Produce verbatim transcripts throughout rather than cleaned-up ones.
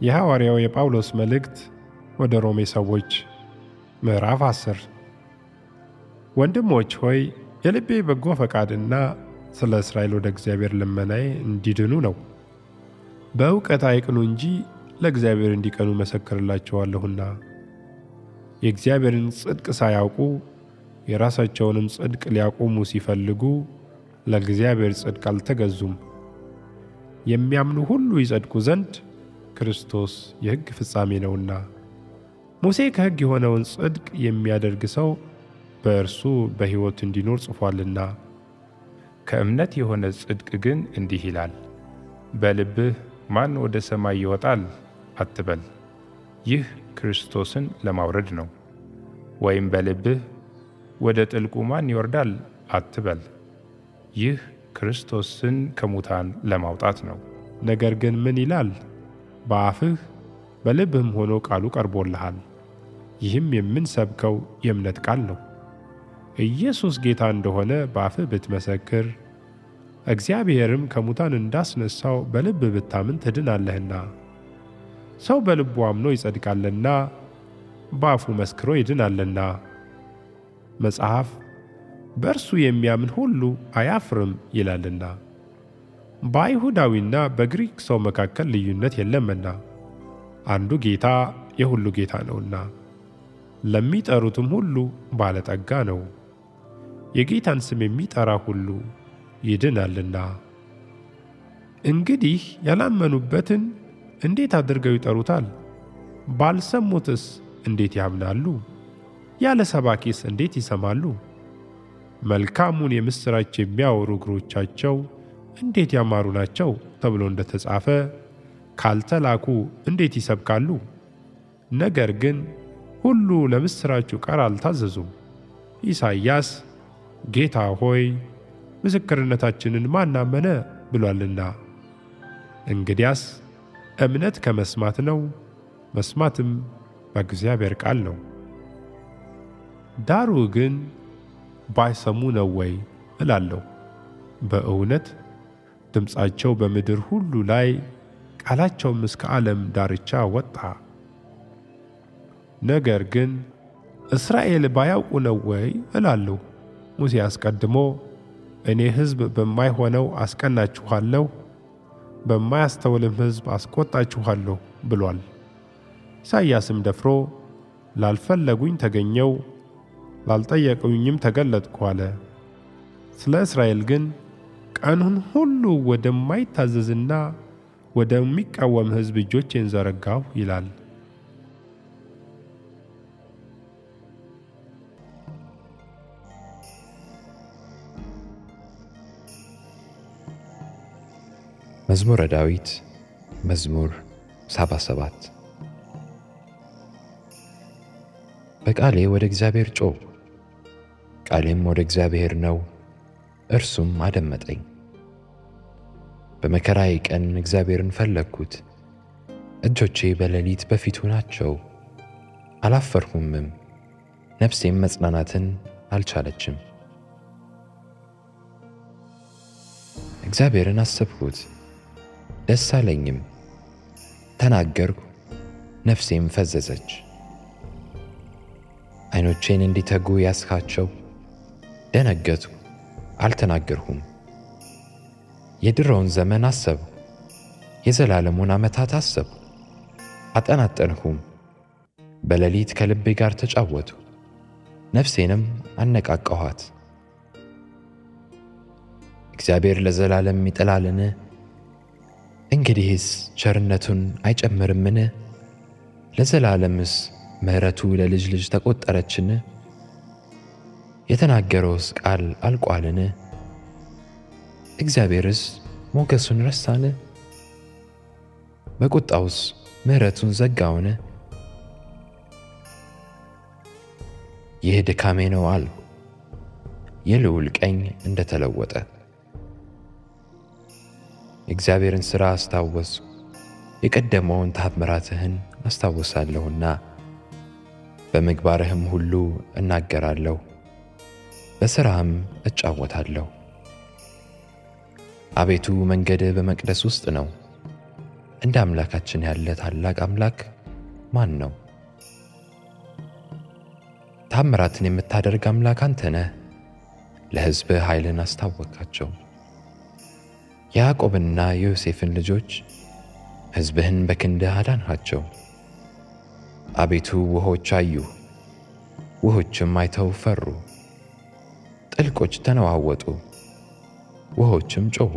የሐዋርያው የጳውሎስ መልእክት ወደ ሮሜ ሰዎች ምዕራፍ አስር ወንድሞች ሆይ የልቤ በጎ ፈቃድና ስለ እስራኤል ወደ እግዚአብሔር ልመናዬ እንዲድኑ ነው። በእውቀት አይቅኑ እንጂ ለእግዚአብሔር እንዲቀኑ መሰክርላቸዋለሁና። የእግዚአብሔርን ጽድቅ ሳያውቁ የራሳቸውንም ጽድቅ ሊያቆሙ ሲፈልጉ ለእግዚአብሔር ጽድቅ አልተገዙም። የሚያምኑ ሁሉ ይጸድቁ ዘንድ ክርስቶስ የሕግ ፍጻሜ ነውና። ሙሴ ከሕግ የሆነውን ጽድቅ የሚያደርግ ሰው በእርሱ በሕይወት እንዲኖር ጽፏልና። ከእምነት የሆነ ጽድቅ ግን እንዲህ ይላል፣ በልብህ ማን ወደ ሰማይ ይወጣል አትበል፣ ይህ ክርስቶስን ለማውረድ ነው። ወይም በልብህ ወደ ጥልቁ ማን ይወርዳል አትበል፣ ይህ ክርስቶስን ከሙታን ለማውጣት ነው። ነገር ግን ምን ይላል? በአፍህ በልብህም ሆኖ ቃሉ ቀርቦልሃል። ይህም የምንሰብከው የእምነት ቃል ነው። ኢየሱስ ጌታ እንደሆነ በአፍህ ብትመሰክር እግዚአብሔርም ከሙታን እንዳስነሳው በልብህ ብታምን ትድናለህና። ሰው በልቡ አምኖ ይጸድቃልና በአፉ መስክሮ ይድናልና። መጽሐፍ በእርሱ የሚያምን ሁሉ አያፍርም ይላልና። በአይሁዳዊና በግሪክ ሰው መካከል ልዩነት የለምና አንዱ ጌታ የሁሉ ጌታ ነውና ለሚጠሩትም ሁሉ ባለጠጋ ነው። የጌታን ስም የሚጠራ ሁሉ ይድናልና። እንግዲህ ያላመኑበትን እንዴት አድርገው ይጠሩታል? ባልሰሙትስ እንዴት ያምናሉ? ያለ ሰባኪስ እንዴት ይሰማሉ? መልካሙን የምሥራች የሚያወሩ እግሮቻቸው እንዴት ያማሩ ናቸው ተብሎ እንደተጻፈ ካልተላኩ እንዴት ይሰብካሉ? ነገር ግን ሁሉ ለምሥራቹ ቃል አልታዘዙም። ኢሳይያስ ጌታ ሆይ ምስክርነታችንን ማን አመነ ብሏልና። እንግዲያስ እምነት ከመስማት ነው፣ መስማትም በእግዚአብሔር ቃል ነው። ዳሩ ግን ባይሰሙ ነው ወይ እላለሁ። በእውነት ድምፃቸው በምድር ሁሉ ላይ ቃላቸውም እስከ ዓለም ዳርቻ ወጣ። ነገር ግን እስራኤል ባያውቁ ነው ወይ እላለሁ። ሙሴ አስቀድሞ እኔ ሕዝብ በማይሆነው አስቀናችኋለሁ፣ በማያስተውልም ሕዝብ አስቆጣችኋለሁ ብሏል። ኢሳይያስም ደፍሮ ላልፈለጉኝ ተገኘው፣ ላልጠየቁኝም ተገለጥኩ አለ። ስለ እስራኤል ግን ቀኑን ሁሉ ወደማይታዘዝና ወደሚቃወም ሕዝብ እጆቼን ዘረጋሁ ይላል። መዝሙረ ዳዊት መዝሙር ሰባ ሰባት በቃሌ ወደ እግዚአብሔር ጮኽ፣ ቃሌም ወደ እግዚአብሔር ነው፣ እርሱም አደመጠኝ። በመከራዬ ቀን እግዚአብሔርን ፈለግሁት፣ እጆቼ በሌሊት በፊቱ ናቸው። አላፈርሁምም፣ ነፍሴም መጽናናትን አልቻለችም። እግዚአብሔርን አሰብሁት፣ ደስ አለኝም። ተናገርሁ፣ ነፍሴም ፈዘዘች። ዓይኖቼን እንዲተጉ ያስካቸው፣ ደነገጥሁ፣ አልተናገርሁም። የድሮውን ዘመን አሰብሁ፣ የዘላለሙን ዓመታት አሰብሁ። አጠናጠንሁም፣ በሌሊት ከልቤ ጋር ተጫወትሁ፣ ነፍሴንም አነቃቃኋት። እግዚአብሔር ለዘላለም ይጥላልን? እንግዲህስ ቸርነቱን አይጨምርምን? ለዘላለምስ ምሕረቱ ለልጅ ልጅ ተቆጠረችን? የተናገረውስ ቃል አልቋልን? እግዚአብሔርስ ሞገሱን ረሳን? በቁጣውስ ምሕረቱን ዘጋውን? ይህ ድካሜ ነው አልሁ፣ የልዑል ቀኝ እንደተለወጠ። የእግዚአብሔርን ሥራ አስታወስሁ፣ የቀደመውን ተአምራትህን አስታውሳለሁና። በምግባርህም ሁሉ እናገራለሁ፣ በሥራህም እጫወታለሁ። አቤቱ መንገድህ በመቅደስ ውስጥ ነው፣ እንደ አምላካችን ያለ ታላቅ አምላክ ማን ነው? ታምራትን የምታደርግ አምላክ አንተ ነህ። ለሕዝብህ ኃይልን አስታወቃቸው። የያዕቆብንና የዮሴፍን ልጆች ሕዝብህን በክንድህ አዳንሃቸው። አቤቱ ውኆች አዩ፣ ውኆችም አይተው ፈሩ። ጥልቆች ተነዋወጡ፣ ውኆችም ጮኹ።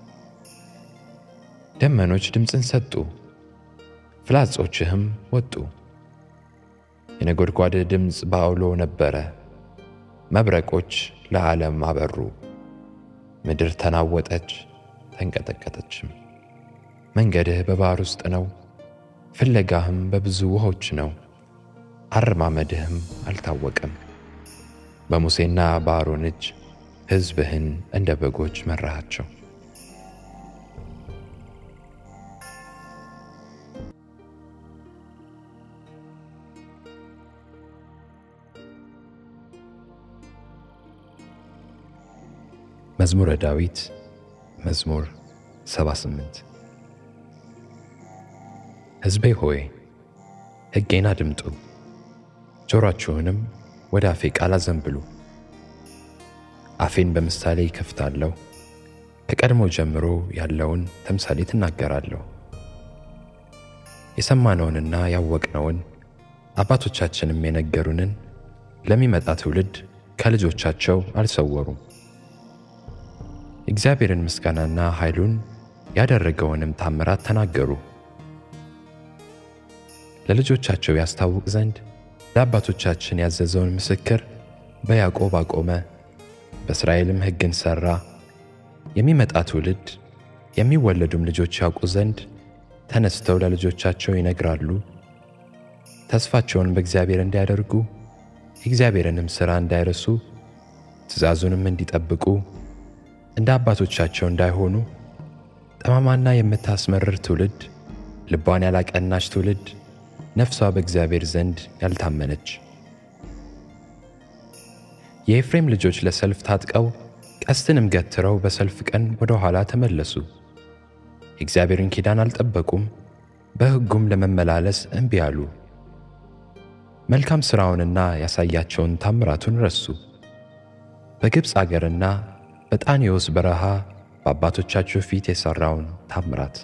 ደመኖች ድምፅን ሰጡ፣ ፍላጾችህም ወጡ። የነጎድጓድ ድምፅ በአውሎ ነበረ፣ መብረቆች ለዓለም አበሩ። ምድር ተናወጠች ተንቀጠቀጠችም። መንገድህ በባሕር ውስጥ ነው፣ ፍለጋህም በብዙ ውኆች ነው። አረማመድህም አልታወቀም። በሙሴና በአሮን እጅ ሕዝብህን እንደ በጎች መራሃቸው። መዝሙረ ዳዊት መዝሙር ሰባ ስምንት ሕዝቤ ሆይ ሕጌን አድምጡ፣ ጆሮአችሁንም ወደ አፌ ቃል አዘንብሉ። አፌን በምሳሌ ይከፍታለሁ፣ ከቀድሞ ጀምሮ ያለውን ተምሳሌት እናገራለሁ። የሰማነውንና ያወቅነውን አባቶቻችንም የነገሩንን ለሚመጣ ትውልድ ከልጆቻቸው አልሰወሩም። እግዚአብሔርን ምስጋናና ኃይሉን ያደረገውንም ታምራት ተናገሩ። ለልጆቻቸው ያስታውቅ ዘንድ ለአባቶቻችን ያዘዘውን ምስክር በያዕቆብ አቆመ፣ በእስራኤልም ሕግን ሠራ። የሚመጣ ትውልድ የሚወለዱም ልጆች ያውቁ ዘንድ ተነስተው ለልጆቻቸው ይነግራሉ። ተስፋቸውን በእግዚአብሔር እንዲያደርጉ የእግዚአብሔርንም ሥራ እንዳይረሱ ትእዛዙንም እንዲጠብቁ እንደ አባቶቻቸው እንዳይሆኑ ጠማማና የምታስመርር ትውልድ፣ ልቧን ያላቀናች ትውልድ፣ ነፍሷ በእግዚአብሔር ዘንድ ያልታመነች። የኤፍሬም ልጆች ለሰልፍ ታጥቀው ቀስትንም ገትረው በሰልፍ ቀን ወደ ኋላ ተመለሱ። የእግዚአብሔርን ኪዳን አልጠበቁም፣ በሕጉም ለመመላለስ እምቢ አሉ። መልካም ሥራውንና ያሳያቸውን ታምራቱን ረሱ። በግብፅ አገርና በጣኔዎስ በረሃ በአባቶቻቸው ፊት የሠራውን ታምራት።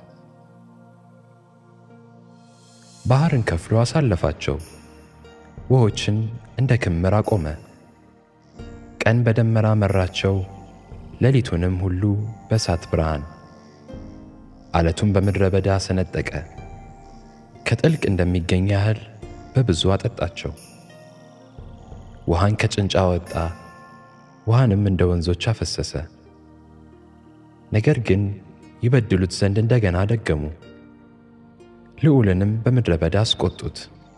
ባሕርን ከፍሎ አሳለፋቸው፣ ውኆችን እንደ ክምር አቆመ። ቀን በደመና መራቸው፣ ሌሊቱንም ሁሉ በእሳት ብርሃን። ዓለቱን በምድረ በዳ ሰነጠቀ፣ ከጥልቅ እንደሚገኝ ያህል በብዙ አጠጣቸው። ውሃን ከጭንጫ ወጣ፣ ውሃንም እንደ ወንዞች አፈሰሰ። ነገር ግን ይበድሉት ዘንድ እንደገና ደገሙ፣ ልዑልንም በምድረ በዳ አስቈጡት።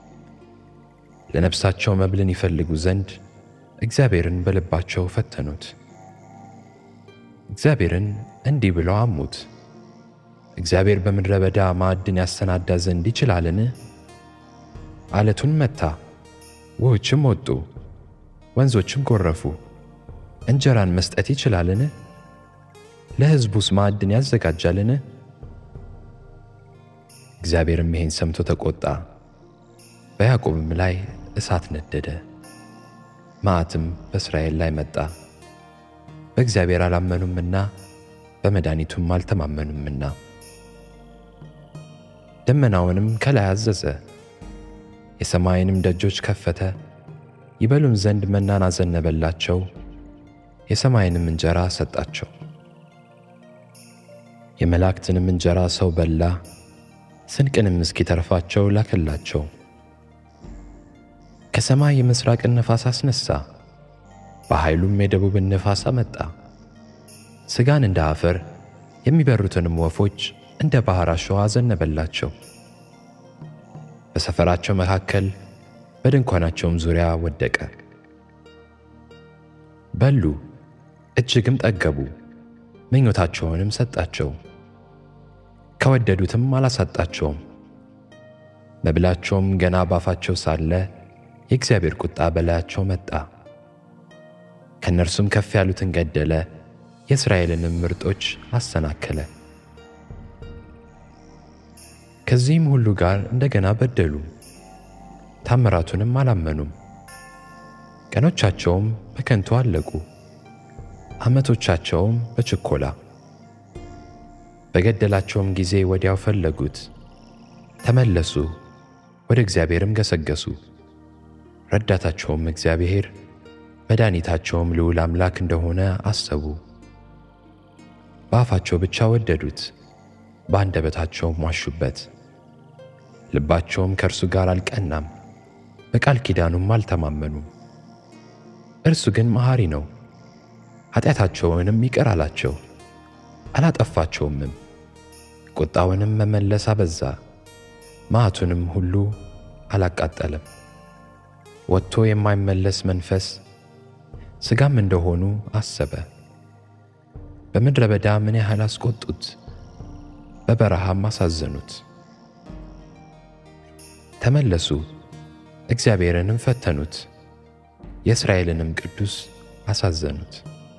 ለነፍሳቸው መብልን ይፈልጉ ዘንድ እግዚአብሔርን በልባቸው ፈተኑት። እግዚአብሔርን እንዲህ ብለው አሙት፣ እግዚአብሔር በምድረ በዳ ማዕድን ያሰናዳ ዘንድ ይችላልን? ዓለቱን መታ፣ ውኆችም ወጡ፣ ወንዞችም ጎረፉ። እንጀራን መስጠት ይችላልን? ለሕዝቡስ ማዕድን ያዘጋጃልን? እግዚአብሔርም ይህን ሰምቶ ተቈጣ፣ በያዕቆብም ላይ እሳት ነደደ። መዓትም በእስራኤል ላይ መጣ፣ በእግዚአብሔር አላመኑምና በመድኃኒቱም አልተማመኑምና። ደመናውንም ከላይ አዘዘ፣ የሰማይንም ደጆች ከፈተ። ይበሉም ዘንድ መናን አዘነበላቸው፣ የሰማይንም እንጀራ ሰጣቸው። የመላእክትንም እንጀራ ሰው በላ፣ ስንቅንም እስኪተርፋቸው ላከላቸው። ከሰማይ የምሥራቅን ነፋስ አስነሣ፣ በኃይሉም የደቡብን ነፋስ አመጣ። ሥጋን እንደ አፈር የሚበሩትንም ወፎች እንደ ባሕር አሸዋ አዘነበላቸው። በሰፈራቸው መካከል በድንኳናቸውም ዙሪያ ወደቀ። በሉ እጅግም ጠገቡ፣ ምኞታቸውንም ሰጣቸው፣ ከወደዱትም አላሳጣቸውም። መብላቸውም ገና ባፋቸው ሳለ የእግዚአብሔር ቁጣ በላያቸው መጣ። ከእነርሱም ከፍ ያሉትን ገደለ፣ የእስራኤልንም ምርጦች አሰናከለ። ከዚህም ሁሉ ጋር እንደገና በደሉ፣ ታምራቱንም አላመኑም። ቀኖቻቸውም በከንቱ አለቁ፣ ዓመቶቻቸውም በችኮላ። በገደላቸውም ጊዜ ወዲያው ፈለጉት፣ ተመለሱ፣ ወደ እግዚአብሔርም ገሰገሱ። ረዳታቸውም እግዚአብሔር መድኃኒታቸውም ልዑል አምላክ እንደሆነ አሰቡ። በአፋቸው ብቻ ወደዱት፣ በአንደበታቸውም ዋሹበት። ልባቸውም ከእርሱ ጋር አልቀናም፣ በቃል ኪዳኑም አልተማመኑም። እርሱ ግን መሐሪ ነው፣ ኃጢአታቸውንም ይቅር አላቸው፣ አላጠፋቸውምም። ቁጣውንም መመለስ አበዛ፣ መዓቱንም ሁሉ አላቃጠለም። ወጥቶ የማይመለስ መንፈስ ሥጋም እንደሆኑ አሰበ። በምድረ በዳ ምን ያህል አስቆጡት፣ በበረሃም አሳዘኑት። ተመለሱ፣ እግዚአብሔርንም ፈተኑት፣ የእስራኤልንም ቅዱስ አሳዘኑት።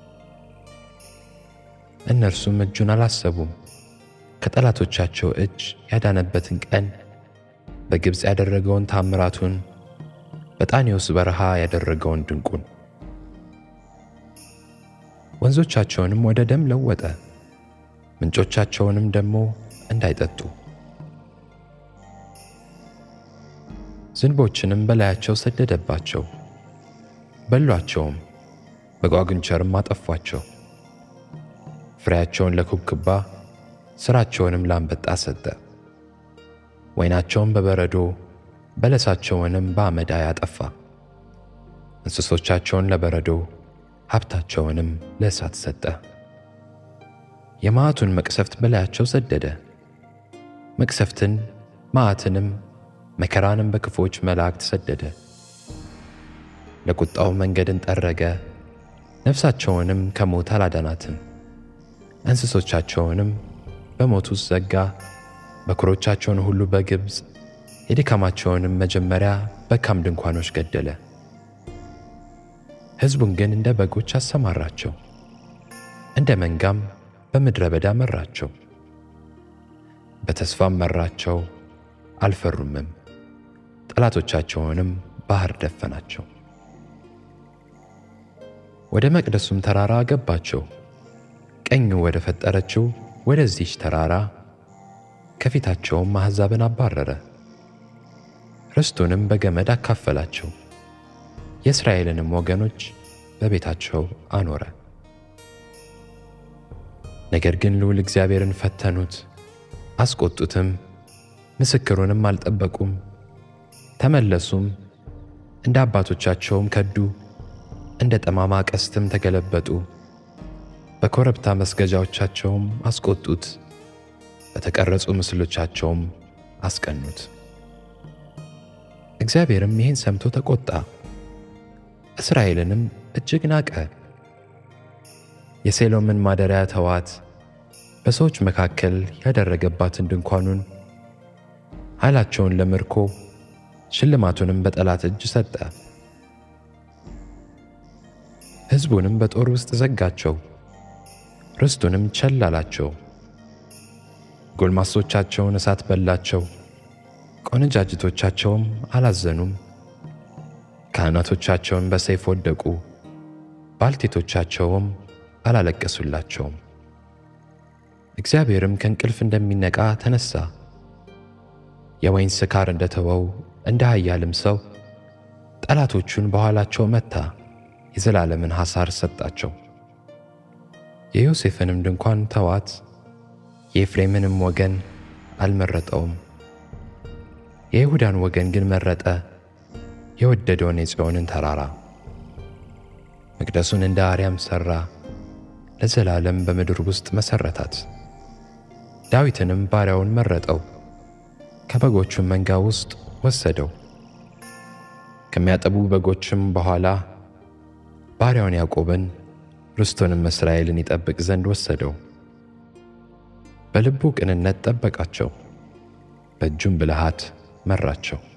እነርሱም እጁን አላሰቡም፣ ከጠላቶቻቸው እጅ ያዳነበትን ቀን፣ በግብፅ ያደረገውን ታምራቱን፣ በጣኔዎስ በረሃ ያደረገውን ድንቁን። ወንዞቻቸውንም ወደ ደም ለወጠ፣ ምንጮቻቸውንም ደግሞ እንዳይጠጡ። ዝንቦችንም በላያቸው ሰደደባቸው፣ በሏቸውም፣ በጓጉንቸርም አጠፏቸው። ፍሬያቸውን ለኩብኩባ ሥራቸውንም ለአንበጣ ሰጠ። ወይናቸውን በበረዶ በለሳቸውንም በአመዳይ አጠፋ። እንስሶቻቸውን ለበረዶ ሀብታቸውንም ለእሳት ሰጠ። የመዓቱን መቅሰፍት በላያቸው ሰደደ። መቅሰፍትን መዓትንም መከራንም በክፉዎች መላእክት ሰደደ። ለቁጣው መንገድን ጠረገ፣ ነፍሳቸውንም ከሞት አላዳናትም። እንስሶቻቸውንም በሞት ውስጥ ዘጋ። በኵሮቻቸውን ሁሉ በግብፅ የድካማቸውንም መጀመሪያ በካም ድንኳኖች ገደለ። ሕዝቡን ግን እንደ በጎች አሰማራቸው፣ እንደ መንጋም በምድረ በዳ መራቸው። በተስፋም መራቸው፣ አልፈሩምም። ጠላቶቻቸውንም ባሕር ደፈናቸው። ወደ መቅደሱም ተራራ አገባቸው። ቀኙ ወደ ፈጠረችው ወደዚህች ተራራ ከፊታቸውም አሕዛብን አባረረ። ርስቱንም በገመድ አካፈላቸው፣ የእስራኤልንም ወገኖች በቤታቸው አኖረ። ነገር ግን ልዑል እግዚአብሔርን ፈተኑት፣ አስቆጡትም፣ ምስክሩንም አልጠበቁም። ተመለሱም፣ እንደ አባቶቻቸውም ከዱ፣ እንደ ጠማማ ቀስትም ተገለበጡ። በኮረብታ መስገጃዎቻቸውም አስቆጡት፣ በተቀረጹ ምስሎቻቸውም አስቀኑት። እግዚአብሔርም ይህን ሰምቶ ተቆጣ፣ እስራኤልንም እጅግ ናቀ። የሴሎምን ማደሪያ ተዋት፣ በሰዎች መካከል ያደረገባትን ድንኳኑን፣ ኃይላቸውን ለምርኮ ሽልማቱንም በጠላት እጅ ሰጠ። ሕዝቡንም በጦር ውስጥ ዘጋቸው፣ ርስቱንም ቸል አላቸው። ጎልማሶቻቸውን እሳት በላቸው፣ ቆነጃጅቶቻቸውም አላዘኑም። ካህናቶቻቸውን በሰይፍ ወደቁ፣ ባልቴቶቻቸውም አላለቀሱላቸውም። እግዚአብሔርም ከእንቅልፍ እንደሚነቃ ተነሣ፣ የወይን ስካር እንደተወው እንደ ኃያልም ሰው ጠላቶቹን በኋላቸው መታ፣ የዘላለምን ሐሳር ሰጣቸው። የዮሴፍንም ድንኳን ተዋት፣ የኤፍሬምንም ወገን አልመረጠውም። የይሁዳን ወገን ግን መረጠ፣ የወደደውን የጽዮንን ተራራ። መቅደሱን እንደ አርያም ሠራ፣ ለዘላለም በምድር ውስጥ መሠረታት። ዳዊትንም ባሪያውን መረጠው፣ ከበጎቹም መንጋ ውስጥ ወሰደው። ከሚያጠቡ በጎችም በኋላ ባሪያውን ያዕቆብን ርስቱንም እስራኤልን ይጠብቅ ዘንድ ወሰደው። በልቡ ቅንነት ጠበቃቸው፣ በእጁም ብልሃት መራቸው።